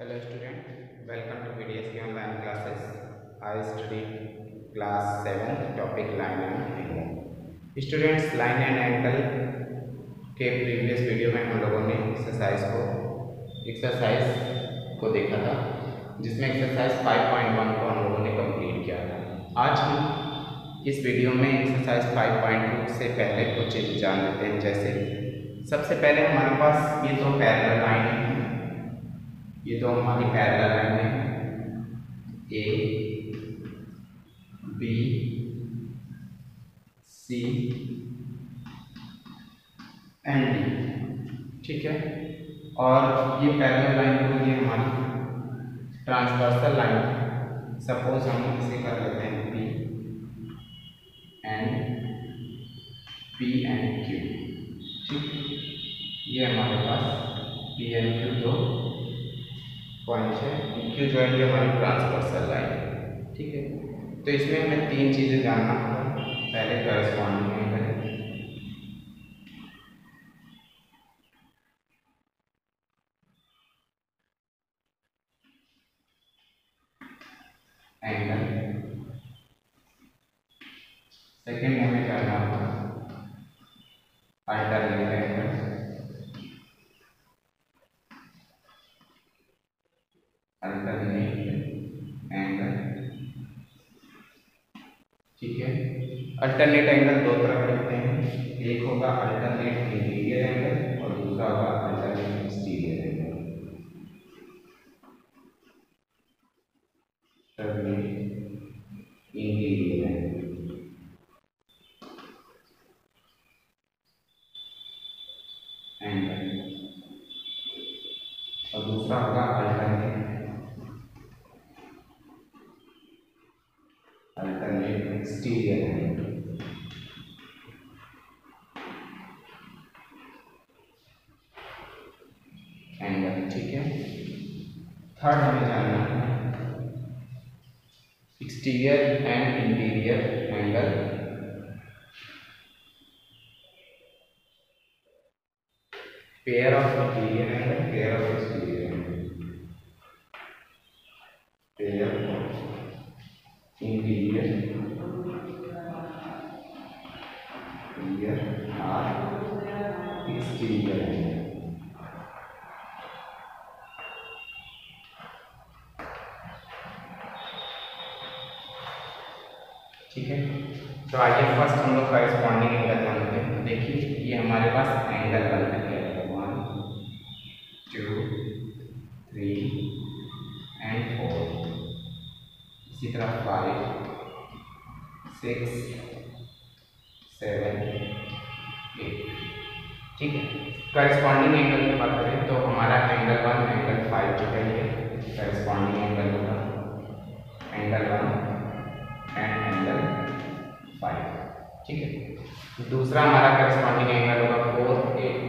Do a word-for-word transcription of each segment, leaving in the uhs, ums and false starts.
Hello student, welcome to P D S K online classes. I study class seven topic line and angle. Students, line and angle के previous video में हम लोगों ने exercise को exercise को देखा था, जिसमें एक्सरसाइज फाइव पॉइंट वन को हम लोगों ने कंप्लीट किया था। आज हम इस वीडियो में एक्सरसाइज फाइव पॉइंट टू से पहले कुछ चीज़ जान लेते हैं। जैसे सबसे पहले हमारे पास ये दो पैरेलल लाइन है, ये दो हमारी पैरेलल लाइन है A B C and D, ठीक है। और ये पैरेलल लाइन को ये हमारी ट्रांसवर्सल लाइन, सपोज हम इसे कर लेते हैं P and P and Q, ठीक। ये हमारे पास पी एंड क्यू दो पॉइंट है, क्यू जो है ये हमारी ट्रांसवर्सल लाइन है, ठीक है। तो इसमें हमें तीन चीज़ें जानना होगा। पहले करस्पॉन्डिंग एंगल, एंगल सेकेंड हमें जानना होगा अल्टरनेट एंगल, अल्टरनेट एंगल, ठीक है। अल्टरनेट एंगल दो तरह के होते हैं, एक होगा अल्टरनेट इंटीरियर एंगल और दूसरा होगा alternate exterior angle. Alternate interior angle angle और दूसरा होगा alternate alternate exterior angle. Angle, ठीक है। थर्ड हमें जानना है exterior and interior angle, pair of interior angle, pair of exterior angle, pair of interior interior और एक्सटीरियर एंगल, ठीक है। तो आइए फर्स्ट हम लोग करस्पॉन्डिंग एंगल जानते हैं। देखिए ये हमारे पास एंगल बन गया है, one two three and four, इसी तरह फाइव सिक्स सेवन एट, ठीक है। करस्पॉन्डिंग एंगल की बात करें तो हमारा एंगल वन एंगल फाइव जो है ये करस्पॉन्डिंग एंगल होगा, angle one and angle five, ठीक है। दूसरा हमारा करस्पॉन्डिंग एंगल होगा four eight,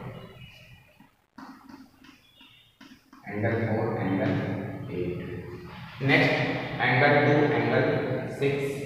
angle four angle eight. Next angle two angle six,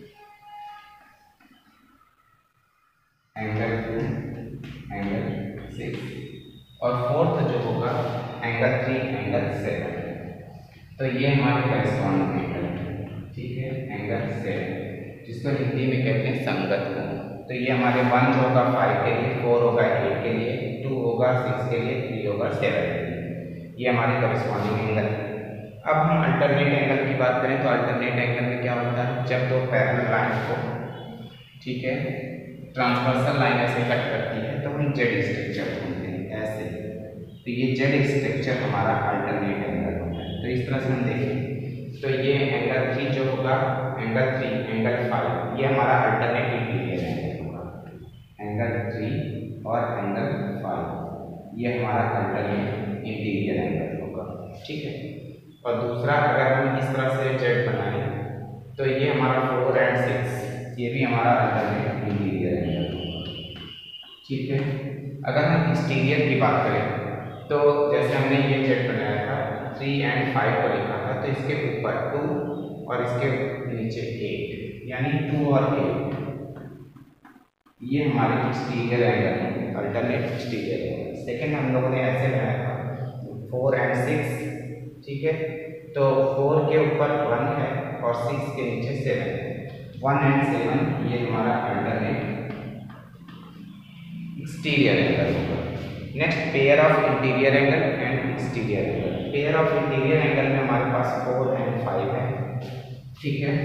angle two angle six और फोर्थ जो होगा एंगल थ्री एंगल सेवन। तो ये हमारे करस्पॉन्डिंग एंगल है, ठीक है। एंगल सेवन जिसको हिंदी में कहते हैं संगत कोण। तो ये हमारे वन जो होगा फाइव के लिए, फोर होगा एट के लिए, टू होगा सिक्स के लिए, थ्री होगा सेवन के लिए। ये हमारे करस्पॉन्डिंग एंगल है। अब हम अल्टरनेट एंगल की बात करें तो अल्टरनेट एंगल में क्या होता है, जब दो पैरेलल लाइन को, ठीक है, ट्रांसवर्सल लाइन ऐसे कट करती है तो हम जेड स्ट्रक्चर बोलते हैं ऐसे। तो ये जेड स्ट्रक्चर हमारा अल्टरनेट एंगल होता है। तो इस तरह से हम देखें तो ये एंगल थ्री जो होगा, एंगल थ्री एंगल फाइव, ये हमारा अल्टरनेट इंटीरियर एंगल होगा। एंगल थ्री और एंगल फाइव ये हमारा अल्टरनेट इंटीरियर एंगल होगा, ठीक है। और दूसरा अगर हम इस तरह से जेड बनाएं तो ये हमारा फोर एंड सिक्स, ये भी हमारा अल्टरनेट इंटीरियर एंगल होगा, ठीक है। अगर हम एक्सटीरियर की बात करें तो जैसे हमने ये जेड बनाया था, थ्री एंड फाइव को लिखा था, तो इसके ऊपर टू और इसके नीचे एट, यानी टू और एट, ये हमारे एक्सटीरियर एंगल है, अल्टरनेट एक्सटीरियर एंगल। सेकेंड हम लोगों ने ऐसे बनाया था फोर एंड सिक्स, ठीक है। तो फोर के ऊपर वन है और सिक्स के नीचे सेवन है। वन एंड सेवन ये हमारा अल्टरनेट एक्सटीरियर एंगल होगा। Next pair of interior angle and exterior angle. Pair of interior angle में हमारे पास फोर एंड फाइव है, ठीक है,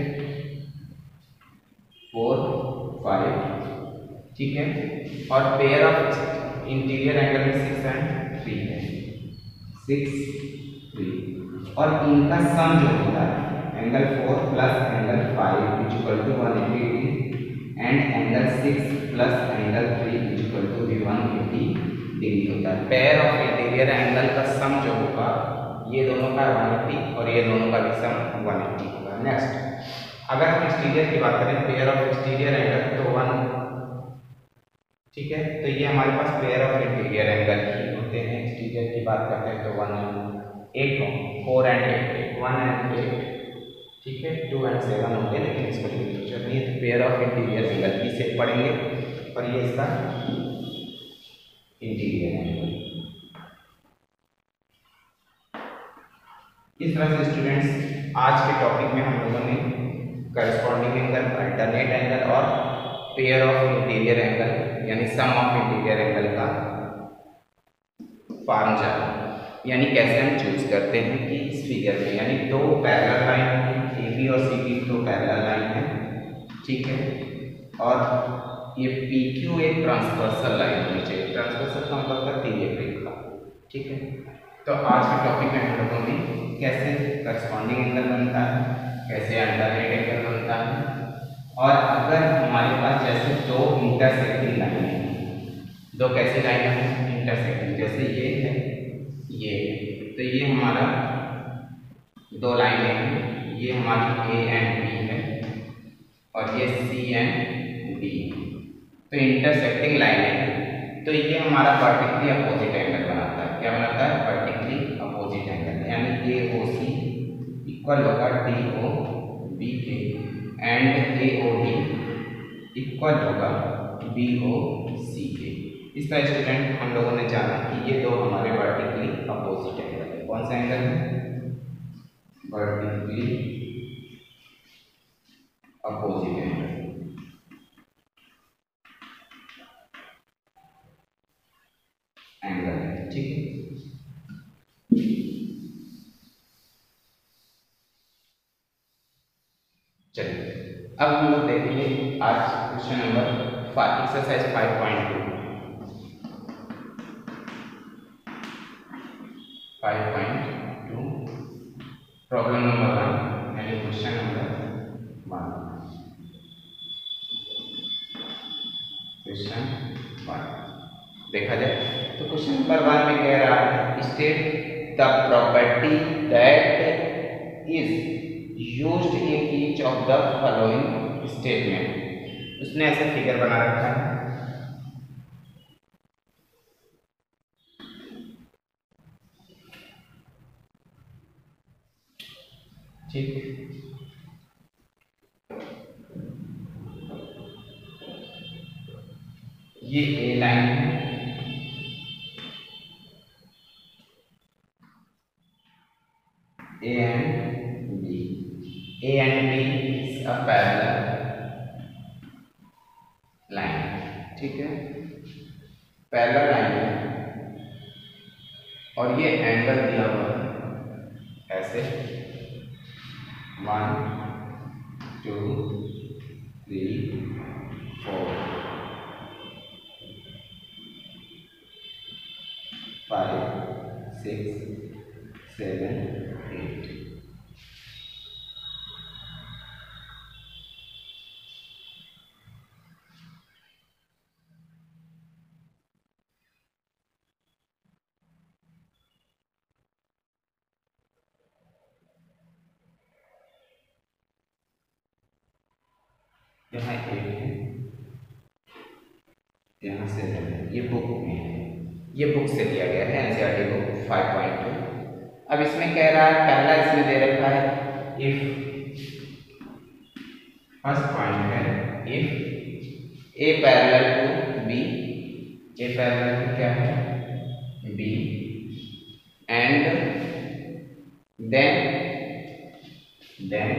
फोर फाइव, ठीक है। और पेयर ऑफ इंटीरियर एंगल में सिक्स एंड थ्री है, सिक्स थ्री। और इनका सम जो होता है angle four plus angle five is equal to one eighty degree and angle six plus angle three is equal to भी वन एटी डिग्री होता है। पेयर ऑफ इंटीरियर एंगल का सम जो होगा ये दोनों का वन एटी और ये दोनों का भी सम वन एटी होगा। नेक्स्ट अगर हम एक्सटीरियर की बात करें, पेयर ऑफ एक्सटीरियर एंगल तो वन, ठीक है। तो ये हमारे पास पेयर ऑफ इंटीरियर एंगल ही होते हैं। एक्सटीरियर की बात करते हैं तो वन एट हो, four and eight, one and eight, ठीक है, टू एंड सेवन होते हैं, लेकिन इसको पिक्चर नहीं है। पेयर ऑफ इंटीरियर एंगल इसे पढ़ेंगे और ये इसका इंटीरियर एंगल। इस तरह से स्टूडेंट्स आज के टॉपिक में हम लोगों ने करस्पॉन्डिंग एंगल, अल्टरनेट एंगल और पेयर ऑफ इंटीरियर एंगल यानी सम ऑफ इंटीरियर एंगल का फॉर्म जाना, यानी कैसे हम चूज करते हैं कि इस फिगर में, यानी दो पैरेलल लाइन है, ए बी और सी बी दो पैरेलल लाइन है, ठीक है। और ये पी क्यू एक ट्रांसवर्सल लाइन होनी चाहिए। ट्रांसवर्सल का मतलब होता है तिर्यक रेखा, ठीक है। तो आज के टॉपिक में हम लोगों ने कैसे करस्पॉन्डिंग एंगल बनता है, कैसे अल्टरनेट एंगल बनता है, और अगर हमारे पास जैसे दो इंटरसेक्टिंग लाइन है, दो कैसी लाइन है इंटरसेक्टिंग, जैसे ये है ये, तो ये हमारा दो लाइनें हैं, ये हमारी ए एंड बी है और ये सी एंड डी, तो इंटरसेक्टिंग लाइनें हैं। तो ये हमारा वर्टिकली अपोजिट एंगल बनाता है। क्या बनाता है? वर्टिकली अपोजिट एंगल, यानी ए ओ सी इक्वल होगा डी ओ बी के and A O D equal होगा बी ओ सी के। इस तरह स्टूडेंट हम लोगों ने जाना कि ये दो हमारे वर्टिकली अपोजिट एंगल है। कौन सा एंगल है? Vertically opposite angle. एंगल है, ठीक है। चलिए अब हम लोग देखेंगे आज question number five, exercise five point two. Five point two problem number one यानी question number one. Question one देखा जाए तो क्वेश्चन नंबर वन में कह रहा है state the property that is used in each of the following statement. उसने ऐसे फिगर बना रखा है, ठीक। ये ए लाइन है, A and B, A and B is a parallel line, ठीक है, पैरेलल लाइन है। और ये एंगल दिया हुआ है ऐसे one two three four five six seven eight. यहाँ एक है, यहाँ से है, ये बुक में है, ये बुक से दिया गया है NCERT book five point two. अब इसमें कह रहा है, पहला इसमें दे रखा है इफ, फर्स्ट पॉइंट है if A parallel to B, A parallel to क्या है B, and then then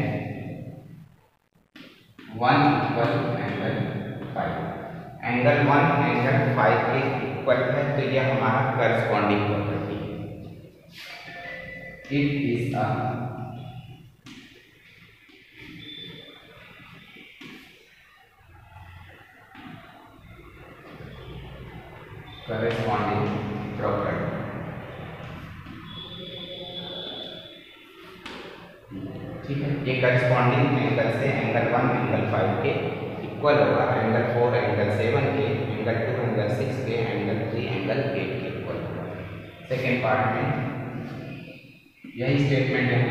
one equal angle five. Angle one angle five के इक्वल है, तो यह हमारा करस्पॉन्डिंग प्रॉपर्टी है। It is a corresponding property. ठीक है, ये करस्पॉन्डिंग एंगल से एंगल वन एंगल फाइव के इक्वल होगा, एंगल फोर एंगल सेवन के, एंगल टू एंगल सिक्स के, एंगल थ्री एंगल एट के इक्वल होगा। सेकेंड पार्ट में यही स्टेटमेंट है,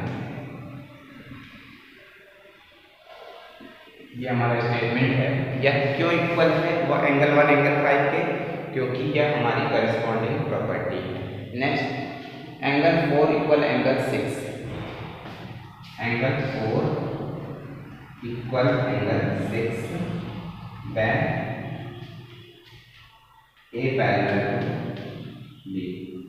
ये हमारा स्टेटमेंट है। यह क्यों इक्वल है वो एंगल वन एंगल फाइव के, क्योंकि यह हमारी करस्पॉन्डिंग प्रॉपर्टी है। Next, angle four equal angle six, angle four equal angle six then A parallel B।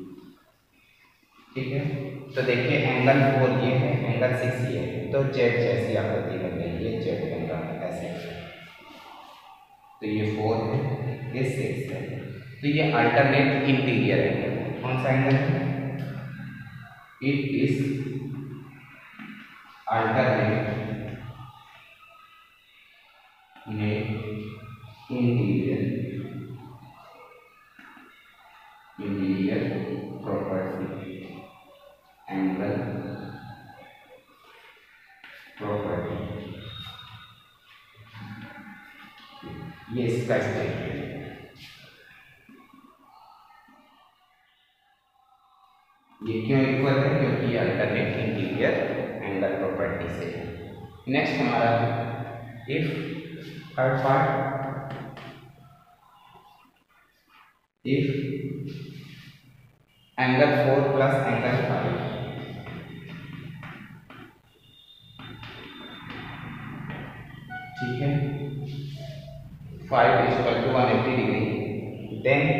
ठीक है, तो देखिए एंगल फोर ये है, एंगल सिक्स ये है, तो जेड जैसी आकृति बन गई, ये जेड बन रहा है ऐसे। तो ये फोर है, ये सिक्स है, तो ये अल्टरनेट इंटीरियर एंगल। कौन सा एंगल है? It is alternate interior interior property angle property, ये इसका स्टेटमेंट है। ये क्यों इक्वल है? क्योंकि अल्टरनेट इंटीरियर एंगल प्रॉपर्टी से। नेक्स्ट हमारा if third part, if angle four plus angle five ठीक है, five equal to one eighty degree, then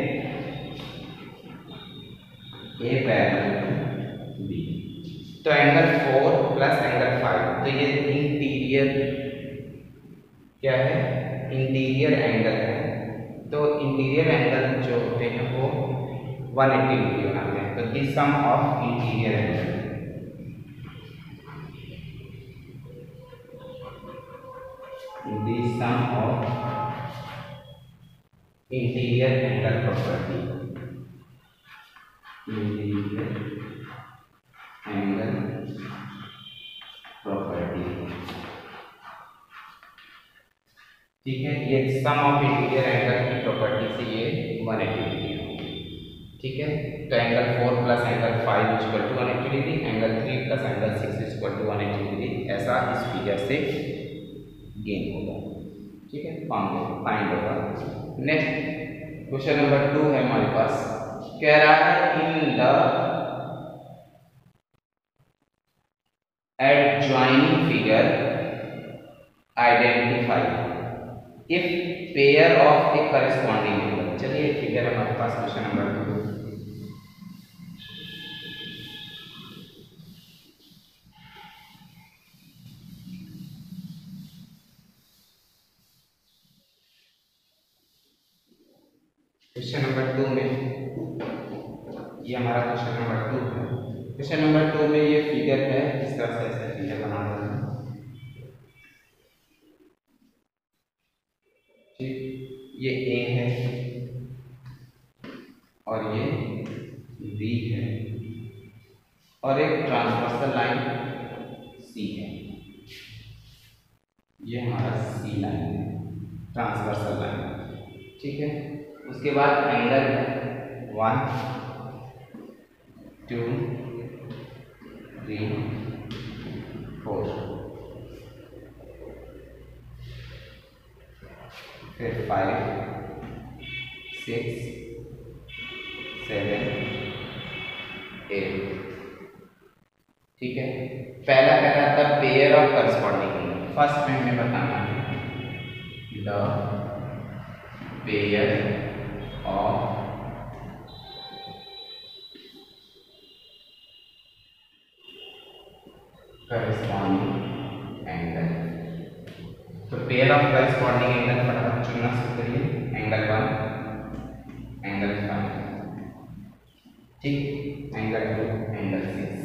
A parallel B. तो angle four plus angle five, तो ये इंटीरियर क्या है? इंटीरियर एंगल है। तो इंटीरियर एंगल जो होते हैं वो वन एट्टी डिग्री बनाते हैं। तो this sum of interior angle, this sum of interior angle property, interior angle property. ठीक है, ये सम ऑफ इंटीरियर एंगल की प्रॉपर्टी से ये वन एट्टी डिग्री होगी। ठीक है, तो angle four plus angle five equal to one eighty degree, angle three plus angle six equal to one eighty degree, ऐसा इस फिगर से गेन होगा। ठीक है, फाइंड होगा। नेक्स्ट क्वेश्चन नंबर टू है हमारे पास, कह रहा है in the adjoining figure identify if pair of a corresponding angle. चलिए फिगर हमारे पास question number two, question number two में ये हमारा क्वेश्चन नंबर टू है। क्वेश्चन नंबर टू में ये फिगर है, इस तरह से ऐसे फिगर बना रहे हैं। ये ए है और ये बी है और एक ट्रांसवर्सल लाइन सी है। ये हमारा सी लाइन है, ट्रांसवर्सल लाइन। ठीक है, उसके बाद एंगल है वन टू थ्री फोर, फिर फाइव सिक्स सेवन एट। ठीक है, पहला कह रहा था पेयर ऑफ करस्पॉन्डिंग। फर्स्ट में हमें बताना है the pair of corresponding angle. तो पेयर ऑफ करस्पॉन्डिंग एंगल फटाफट चुनना शुरू करिए। एंगल वन, एंगल फाइव, ठीक, एंगल टू, एंगल सिक्स।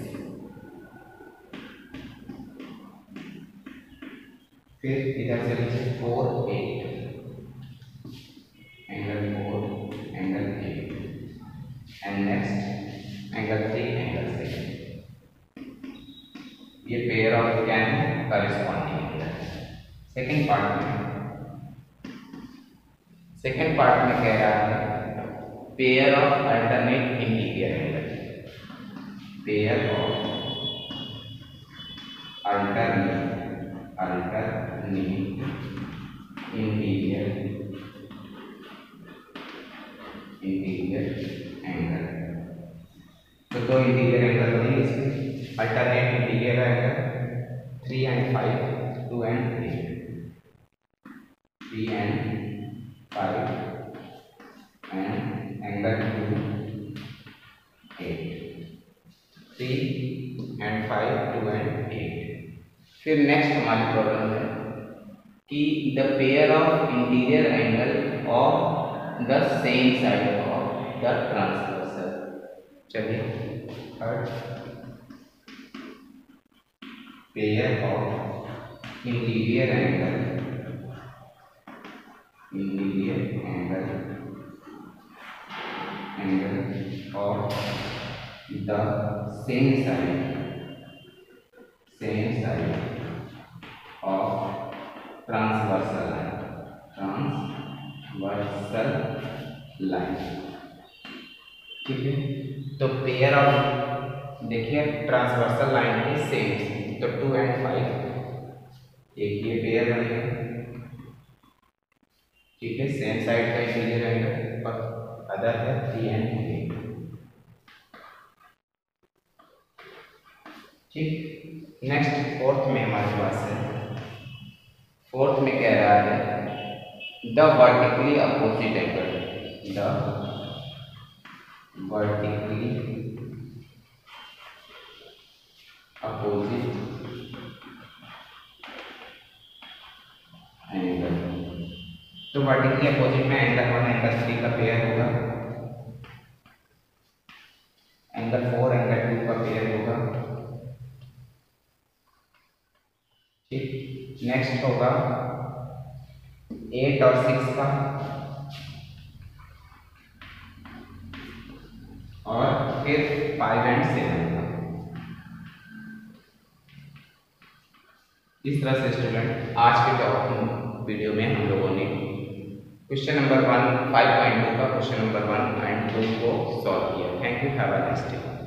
फिर इधर से लीजिए four, eight, angle four, angle eight, and next angle three, angle seven. ये पेयर ऑफ क्या है? Corresponding angle. सेकेंड पार्ट में सेकेंड पार्ट में कह रहा है pair of alternate interior angle. Pair of alternate alternate interior interior angle. तो दो इंटीरियर एंगल बनेंगे इसमें। Alternate interior angle three and five, two and eight, three and five and angle two, eight, three and five, two and eight. फिर next हमारी problem है कि the pair of interior angle of the same side of the transversal. चलिए third, pair of interior angle interior angle angle of the same side same side of transversal line transversal line. ठीक है, तो pair of देखिए transversal line के same, तो two and five एक ये pair बनेगा। ठीक है, सेम साइड का इंटीरियर एंगल और अदर है थ्री एंड एट। ठीक, नेक्स्ट फोर्थ में हमारे पास है। फोर्थ में कह रहा है the vertically opposite angle. The vertically opposite angle. तो वर्टिकली अपोजिट में एंगल वन एंगल थ्री का पेयर होगा, एंगल फोर एंगल टू का पेयर होगा। ठीक, नेक्स्ट होगा एट और सिक्स का, और फिर फाइव एंड सेवन का। इस तरह से स्टूडेंट आज के टॉपिक वीडियो में हम लोगों ने question number one five point two का question number one and two को सॉल्व किया। Thank you, have a nice day.